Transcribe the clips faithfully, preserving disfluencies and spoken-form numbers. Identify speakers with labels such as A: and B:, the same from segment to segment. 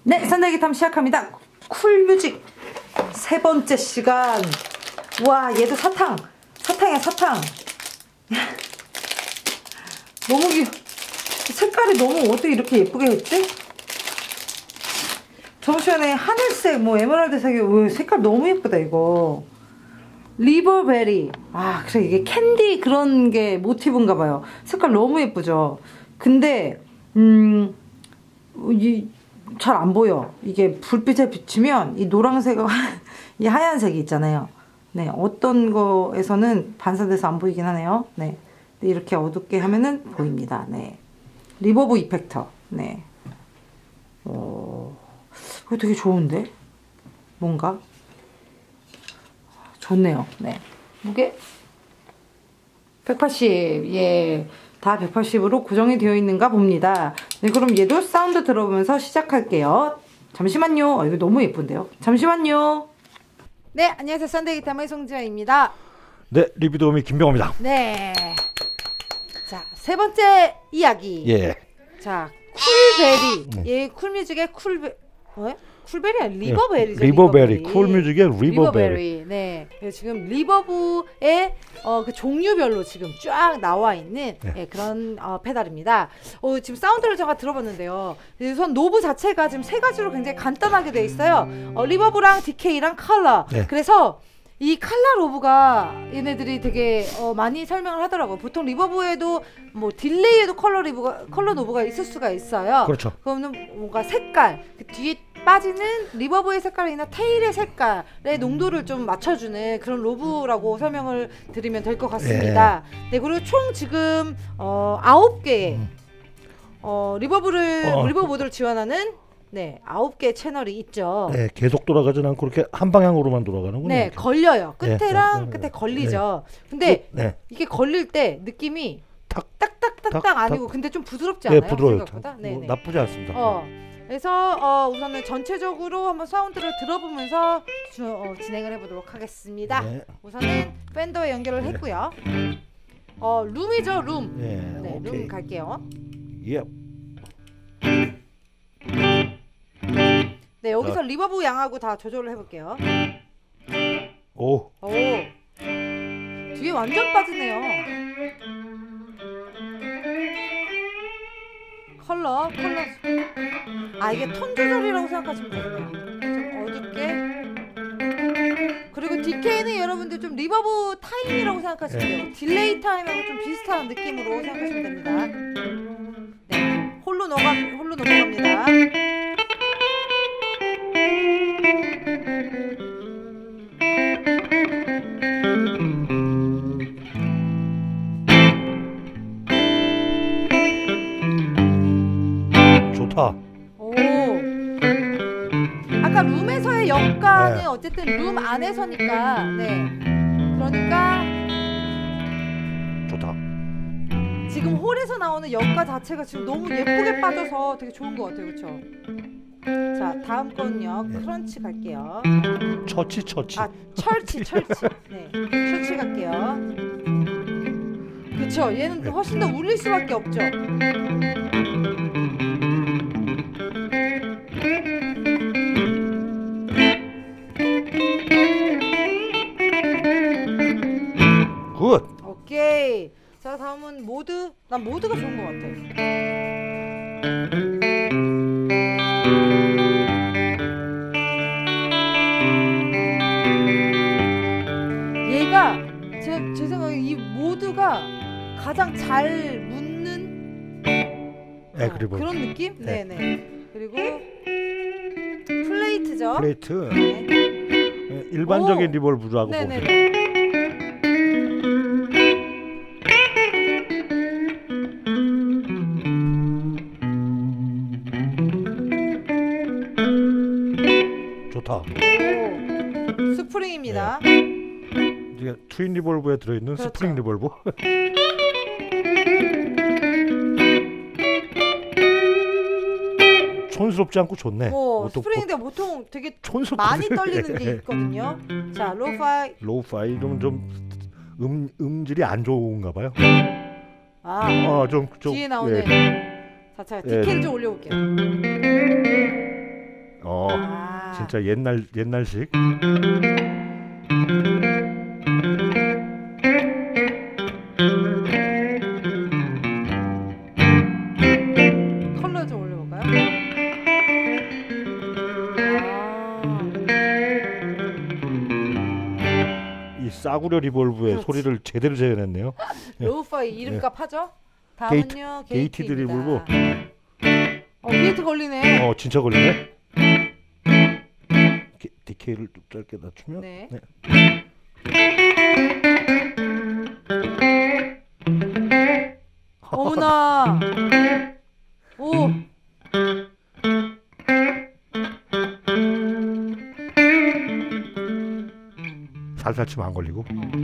A: 네, 산다기 탐 시작합니다. 쿨뮤직 세 번째 시간. 와, 얘도 사탕. 사탕이야, 사탕. 너무 귀 색깔이 너무 어떻게 이렇게 예쁘게 했지? 저번에 하늘색, 뭐 에메랄드색이 색깔 너무 예쁘다 이거. 리버베리. 아, 그래 이게 캔디 그런 게 모티브인가 봐요. 색깔 너무 예쁘죠. 근데 음, 이 잘 안 보여. 이게 불빛에 비추면 이 노란색과 이 하얀색이 있잖아요. 네, 어떤 거에서는 반사돼서 안 보이긴 하네요. 네, 이렇게 어둡게 하면은 보입니다. 네, 리버브 이펙터. 네, 어, 이거 되게 좋은데? 뭔가 좋네요. 네, 무게 백팔십. 예. 다 백팔십으로 고정이 되어 있는가 봅니다. 네, 그럼 얘도 사운드 들어보면서 시작할게요. 잠시만요. 아, 이거 너무 예쁜데요. 잠시만요. 네, 안녕하세요. 썬데이 기타의 송지아입니다.
B: 네, 리뷰 도우미 김병호입니다.
A: 네. 자, 세 번째 이야기.
B: 예.
A: 자, 쿨베리.
B: 네.
A: 예, 쿨뮤직의 쿨베. 왜? 쿨베리야 리버베리죠.
B: 예, 리버베리.
A: 리버베리.
B: 쿨뮤직의 리버베리.
A: 리버베리. 네. 네, 지금 리버브의 어, 그 종류별로 지금 쫙 나와 있는
B: 네.
A: 예, 그런 어, 페달입니다. 어, 지금 사운드를 제가 들어봤는데요. 우선 노브 자체가 지금 세 가지로 굉장히 간단하게 돼 있어요. 어, 리버브랑 디케이랑 컬러.
B: 네.
A: 그래서 이 칼라 로브가 얘네들이 되게 어, 많이 설명을 하더라고요. 보통 리버브에도 뭐 딜레이에도 컬러 리버가 컬러 노브가 있을 수가 있어요.
B: 그렇죠.
A: 그러면 뭔가 색깔 그 뒤에 빠지는 리버브의 색깔이나 테일의 색깔의 농도를 좀 맞춰주는 그런 로브라고 설명을 드리면 될 것 같습니다. 네. 네, 그리고 총 지금 어, 아홉 개의 음. 어, 리버브를
B: 어.
A: 리버브 모드를 지원하는 네, 아홉 개 채널이 있죠.
B: 네, 계속 돌아가진 않고 이렇게 한 방향으로만 돌아가는군요.
A: 네,
B: 이렇게.
A: 걸려요. 끝에랑
B: 네, 네,
A: 끝에 걸리죠.
B: 네.
A: 근데
B: 네.
A: 이게 걸릴 때 느낌이
B: 탁,
A: 딱딱딱딱
B: 탁,
A: 아니고
B: 탁.
A: 근데 좀 부드럽지 않아요?
B: 네, 부드러워요.
A: 생각보다?
B: 뭐,
A: 네네.
B: 나쁘지 않습니다.
A: 어, 그래서 어, 우선은 전체적으로 한번 사운드를 들어보면서 주, 어, 진행을 해보도록 하겠습니다.
B: 네.
A: 우선은 팬더에 연결을
B: 네.
A: 했고요. 어, 룸이죠, 룸.
B: 네,
A: 네,
B: 오케이.
A: 룸 갈게요.
B: 예.
A: 네, 여기서
B: 어.
A: 리버브 양하고 다 조절을 해볼게요.
B: 오.
A: 오, 뒤에 완전 빠지네요. 컬러, 컬러. 아, 이게 톤 조절이라고 생각하시면 되겠네요. 좀 어둡게. 그리고 디케이는 여러분들 좀 리버브 타임이라고 생각하시면 돼요.
B: 네.
A: 딜레이 타임하고 좀 비슷한 느낌으로 생각하시면 됩니다. 네, 홀로 넘어가, 홀로 넘어갑니다.
B: 좋다.
A: 오. 아까 룸에서의 역가는
B: 네.
A: 어쨌든 룸 안에서니까. 네. 그러니까
B: 좋다.
A: 지금 홀에서 나오는 역가 자체가 지금 너무 예쁘게 빠져서 되게 좋은 것 같아요. 그렇죠? 자, 다음 건요.
B: 네.
A: 크런치 갈게요.
B: 처치 처치.
A: 아, 철치, 철치. 네. 철치 갈게요. 그쵸? 얘는
B: 네.
A: 훨씬 더 울릴 수밖에 없죠.
B: 굿.
A: 오케이. 자, 다음은 모드. 난 모드가 좋은 것 같아. 얘가 제, 제 생각에 이 모드가 가장 잘 묻는
B: 네,
A: 어,
B: 그리고
A: 그런 느낌?
B: 네.
A: 네네. 그리고 플레이트죠.
B: 플레이트.
A: 네.
B: 네, 일반적인
A: 오.
B: 리볼브하고
A: 네네네.
B: 보세요. 좋다.
A: 오, 스프링입니다.
B: 이게 트윈 리볼브에 들어있는
A: 그렇죠.
B: 스프링 리볼브. 촌스럽지 않고 좋네.
A: 뭐
B: 보통-
A: 스프링인데 보통 되게
B: 촌스럽
A: 많이 떨리는 게 있거든요. 자, 로우파이.
B: 로우파이 이러면 좀 음, 음질이 안 좋은가 봐요.
A: 아,
B: 아, 좀, 좀
A: 뒤에 나오는.
B: 예.
A: 자, 자,
B: 예.
A: 디케이를 좀 올려볼게요.
B: 어,
A: 아.
B: 진짜 옛날 옛날식.
A: 컬러 좀 올려볼까요? 아.
B: 이 싸구려 리볼브의
A: 그렇지.
B: 소리를 제대로 재현했네요.
A: 로우파이 이름값 하죠?
B: 게이트,
A: 다음은요
B: 게이티드
A: 게이트입니다.
B: 리볼브.
A: 어 게이트 걸리네.
B: 어, 진짜 걸리네. 게- 디케이를 좀 짧게 낮추면.
A: 네.
B: 네.
A: 어머나. 오.
B: 살살 치면 안 걸리고.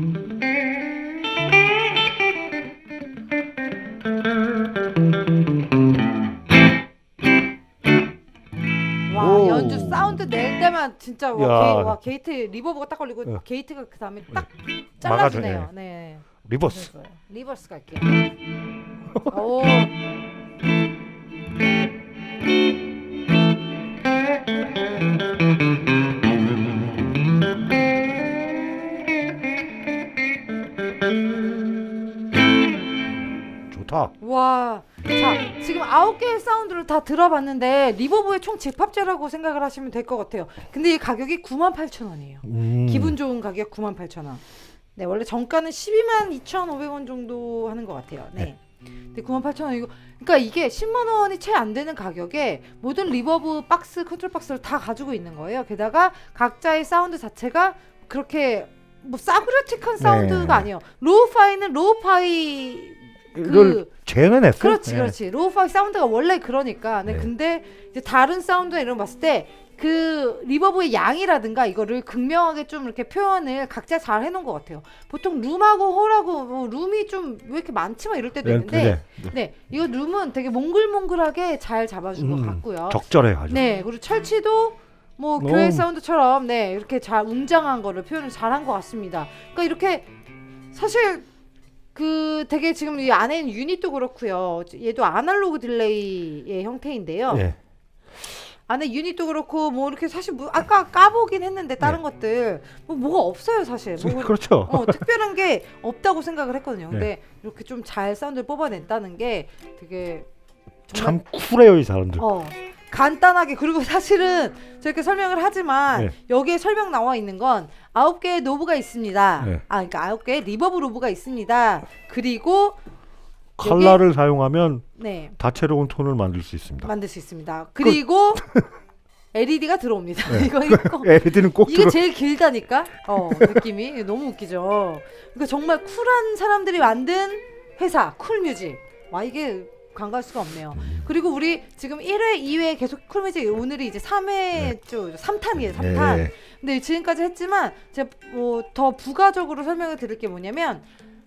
A: 와
B: 오.
A: 연주 사운드 낼 때만 진짜 와,
B: 야.
A: 게이, 와 게이트 리버브가 딱 걸리고
B: 어.
A: 게이트가 그 다음에 딱
B: 막아줘,
A: 잘라주네요. 네.
B: 리버스.
A: 좋아요. 리버스 갈게요. 오.
B: 좋다.
A: 와. 자, 지금 아홉 개의 사운드를 다 들어봤는데 리버브의 총 집합제라고 생각을 하시면 될 것 같아요. 근데 이 가격이 구만 팔천 원이에요.
B: 음.
A: 기분 좋은 가격 구만 팔천 원. 네, 원래 정가는 십이만 이천오백 원 정도 하는 것 같아요. 네. 근데 구만 팔천 원 이거 그러니까 이게 십만 원이 채 안 되는 가격에 모든 리버브 박스, 컨트롤 박스를 다 가지고 있는 거예요. 게다가 각자의 사운드 자체가 그렇게 뭐 싸구려틱한 사운드가
B: 네.
A: 아니에요. 로우파이는 로우파이
B: 를
A: 그
B: 재현해냈어요.
A: 그렇지
B: 네.
A: 그렇지 로우파이 사운드가 원래 그러니까 네,
B: 네.
A: 근데 이제 다른 사운드나 이런 거 봤을 때 그 리버브의 양이라든가 이거를 극명하게 좀 이렇게 표현을 각자 잘 해놓은 것 같아요. 보통 룸하고 홀하고 뭐 룸이 좀 왜 이렇게 많지 막 이럴 때도
B: 네,
A: 있는데
B: 네, 네.
A: 네 이거 룸은 되게 몽글몽글하게 잘 잡아준 것
B: 음,
A: 같고요.
B: 적절해 아주.
A: 네 그리고 철치도 뭐
B: 오.
A: 교회 사운드처럼 네 이렇게 잘 웅장한 거를 표현을 잘한 것 같습니다. 그러니까 이렇게 사실 그 되게 지금 이 안에 있는 유닛도 그렇고요. 얘도 아날로그 딜레이의 형태인데요.
B: 네.
A: 안에 유닛도 그렇고 뭐 이렇게 사실 뭐 아까 까보긴 했는데 다른
B: 네.
A: 것들 뭐 뭐가 없어요 사실. 뭐
B: 그렇죠.
A: 어, 특별한 게 없다고 생각을 했거든요. 근데
B: 네.
A: 이렇게 좀 잘 사운드를 뽑아냈다는 게 되게
B: 참 쿨해요 이 사람들.
A: 어 간단하게 그리고 사실은 저렇게 설명을 하지만
B: 네.
A: 여기에 설명 나와 있는 건 아홉 개의 노브가 있습니다.
B: 네.
A: 아 그러니까 아홉 개의 리버브 노브가 있습니다. 그리고
B: 컬러를 사용하면
A: 네
B: 다채로운 톤을 만들 수 있습니다.
A: 만들 수 있습니다. 그리고 엘이디가 들어옵니다.
B: 네.
A: 이거 이거
B: 엘이디는 꼭
A: 이게
B: 들어.
A: 제일 길다니까. 어 느낌이 너무 웃기죠. 그러니까 정말 쿨한 사람들이 만든 회사 쿨뮤직. 와 이게 간과할 수가 없네요.
B: 음.
A: 그리고 우리 지금 일 회, 이 회 계속 쿨뮤직 오늘이 이제 삼 회죠. 삼 탄이에요. 삼 탄.
B: 네.
A: 근데 지금까지 했지만 제가 뭐 더 부가적으로 설명을 드릴 게 뭐냐면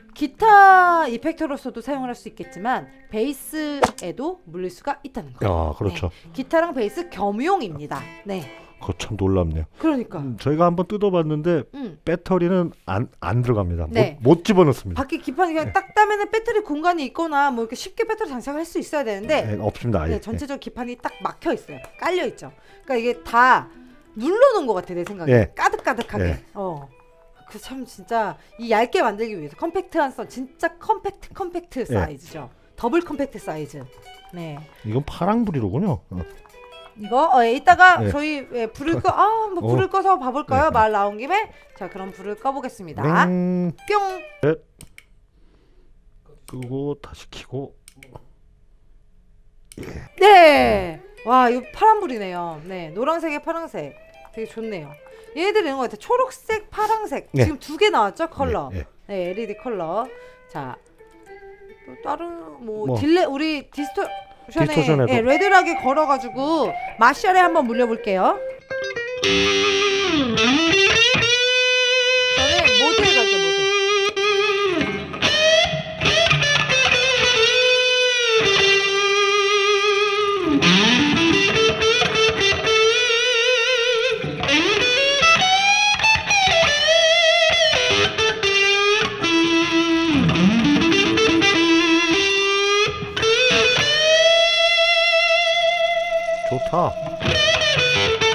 A: 기타 이펙터로서도 사용을 할 수 있겠지만 베이스에도 물릴 수가 있다는 거예요.
B: 아 그렇죠.
A: 네. 기타랑 베이스 겸용입니다. 네.
B: 그거 참 놀랍네요.
A: 그러니까.
B: 음, 저희가 한번 뜯어봤는데
A: 음.
B: 배터리는 안, 안 들어갑니다.
A: 네.
B: 못, 못 집어넣습니다.
A: 밖에 기판이 그냥
B: 네.
A: 딱 따면은 배터리 공간이 있거나 뭐 이렇게 쉽게 배터리 장착할 수 있어야 되는데
B: 네, 없습니다. 아예.
A: 네, 전체적 기판이 딱 막혀 있어요. 깔려 있죠. 그러니까 이게 다 눌러놓은 것 같아 내 생각에.
B: 네.
A: 까득까득하게.
B: 네.
A: 어. 그 참 진짜 이 얇게 만들기 위해서 컴팩트한 사 진짜 컴팩트 컴팩트
B: 네.
A: 사이즈죠. 더블 컴팩트 사이즈. 네.
B: 이건 파랑불이로군요. 어.
A: 이거 어, 예, 이따가
B: 네.
A: 저희 예, 불을 꺼, 아, 뭐 불을
B: 어.
A: 꺼서 봐볼까요?
B: 네.
A: 말 나온 김에 자 그럼 불을 꺼보겠습니다.
B: 음,
A: 뿅.
B: 끄고 다시 켜고.
A: 네. 와 이거 파란 불이네요. 네, 노란색에 파란색. 되게 좋네요. 얘네들 이런 거 같아. 초록색, 파란색.
B: 네.
A: 지금 두 개 나왔죠 컬러.
B: 네,
A: 네,
B: 네.
A: 엘이디 컬러. 자, 또 다른 뭐,
B: 뭐.
A: 딜레 우리 디스토션에
B: 디스토션에도.
A: 예, 레드하게 걸어가지고 마샬에 한번 물려볼게요. 저는 모드에 갈게요 모드.
B: 좋다.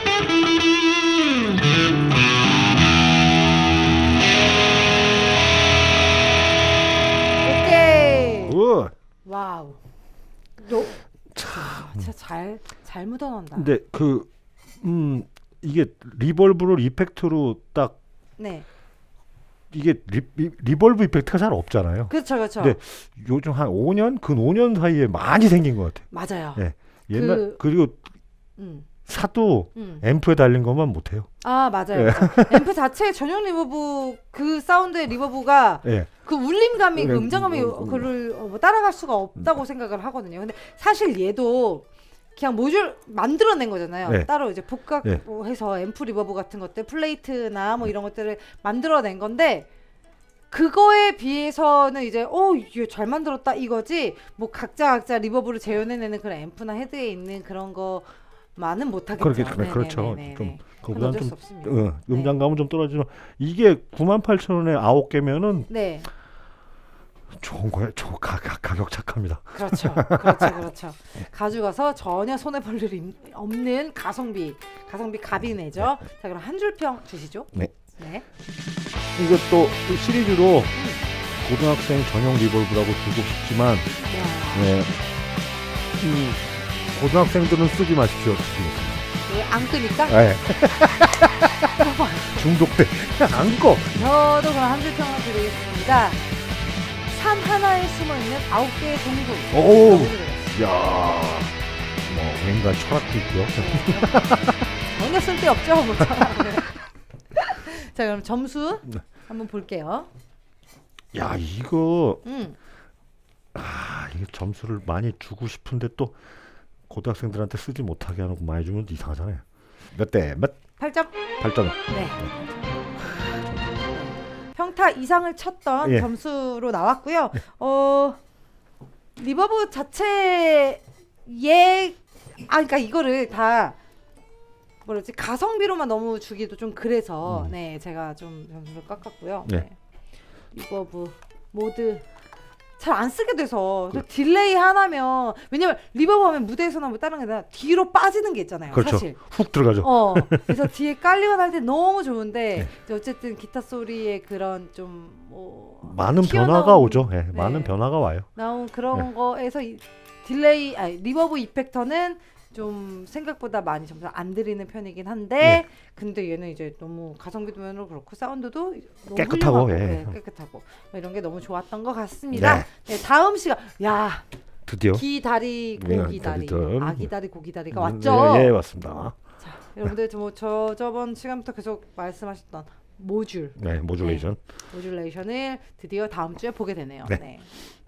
A: 잘 잘 묻어넣는다.
B: 근데 그 음 이게 리볼브를 이펙트로 딱
A: 네.
B: 이게 리, 리, 리볼브 이펙트가 잘 없잖아요.
A: 그렇죠, 그렇죠.
B: 근데 요즘 한 오 년, 근 오 년 사이에 많이 생긴 것 같아요.
A: 맞아요.
B: 예. 옛날
A: 그,
B: 그리고
A: 음.
B: 사도
A: 음.
B: 앰프에 달린 것만 못해요.
A: 아 맞아요.
B: 예.
A: 맞아요. 앰프 자체 전용 리버브 그 사운드의 리버브가
B: 예.
A: 그 울림감이 그
B: 음,
A: 음정감이
B: 음, 음.
A: 그를 뭐 따라갈 수가 없다고 생각을 하거든요. 근데 사실 얘도 그냥 모듈 만들어낸 거잖아요.
B: 네.
A: 따로 이제 복각
B: 네.
A: 뭐 해서 앰프 리버브 같은 것들 플레이트나 뭐 이런 것들을 만들어낸 건데 그거에 비해서는 이제 어 이게 잘 만들었다 이거지 뭐 각자 각자 리버브를 재현해내는 그런 앰프나 헤드에 있는 그런 거만은 못하겠죠.
B: 그렇게 네, 그렇죠. 좀 그보다는 좀 어, 음장감은 네. 좀 떨어지면 이게 구만 팔천 원에 아홉 개면은
A: 네.
B: 좋은 거예요. 저 가, 가, 가격 착합니다.
A: 그렇죠, 그렇죠, 그렇죠. 가져가서 전혀 손해 볼 일이 없는 가성비, 가성비 갑이네죠. 네. 자 그럼 한 줄평 주시죠.
B: 네.
A: 네.
B: 이것도 시리즈로 음. 고등학생 전용 리볼브라고 두고 싶지만, 네. 음, 고등학생들은 쓰지 마십시오.
A: 왜 안 끄니까?
B: 네. 중독돼. 안 꺼.
A: 저도 그럼 한 줄평을 드리겠습니다. 산 하나에 숨어있는 아홉 개의 동굴.
B: 오, 야, 뭐 왠가 철학도 있고요.
A: 네. 전혀 쓸데없죠, 뭐 철학은. 자, 그럼 점수 한번 볼게요.
B: 야, 이거,
A: 음.
B: 아, 이게 점수를 많이 주고 싶은데 또 고등학생들한테 쓰지 못하게 하는 거 많이 주면 이상하잖아요. 몇 대 몇?
A: 팔 점.
B: 팔 점.
A: 네. 평타 이상을 쳤던
B: 예.
A: 점수로 나왔고요. 어 리버브 자체에 아 그러니까 이거를 다 뭐라지 가성비로만 너무 주기도 좀 그래서 음. 네 제가 좀 점수를 깎았고요.
B: 네.
A: 네. 리버브 모드 잘 안 쓰게 돼서 그, 딜레이 하나면 왜냐면 리버브 하면 무대에서나 뭐 다른 게 아니라 뒤로 빠지는 게 있잖아요.
B: 그렇죠.
A: 사실.
B: 훅 들어가죠.
A: 어, 그래서 뒤에 깔리거나 할 때 너무 좋은데 네. 어쨌든 기타 소리의 그런 좀 뭐
B: 많은 변화가 오죠. 네, 네. 많은 변화가 와요.
A: 나온 그런
B: 네.
A: 거에서 이 딜레이, 아니 리버브 이펙터는 좀 생각보다 많이 점수 안 들이는 편이긴 한데 네. 근데 얘는 이제 너무 가성비도 면으로 그렇고 사운드도 너무
B: 깨끗하고 예.
A: 네, 깨끗하고 뭐 이런 게 너무 좋았던 것 같습니다. 네. 네, 다음 시간 야
B: 드디어
A: 기다리 고기다리
B: 네,
A: 아기다리 고기다리가 음, 왔죠.
B: 예, 예 맞습니다.
A: 자 여러분들 저, 뭐, 저 저번 시간부터 계속 말씀하셨던 모듈
B: 네 모듈레이션
A: 네, 모듈레이션을 드디어 다음 주에 보게 되네요.
B: 네.
A: 네.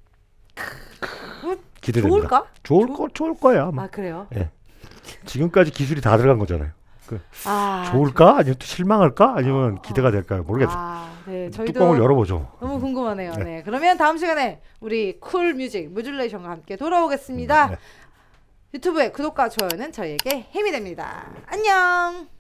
B: 기대됩니다.
A: 좋을까?
B: 좋을 거 좋을 거야. 아마.
A: 아 그래요?
B: 예. 지금까지 기술이 다 들어간 거잖아요. 그
A: 아,
B: 좋을까? 아니면 또 실망할까? 아니면 아, 기대가 될까요? 모르겠어요.
A: 아, 네, 저희도
B: 뚜껑을 열어보죠.
A: 너무 궁금하네요. 네. 네. 그러면 다음 시간에 우리 쿨 뮤직 모듈레이션과 함께 돌아오겠습니다. 네. 유튜브의 구독과 좋아요는 저희에게 힘이 됩니다. 안녕.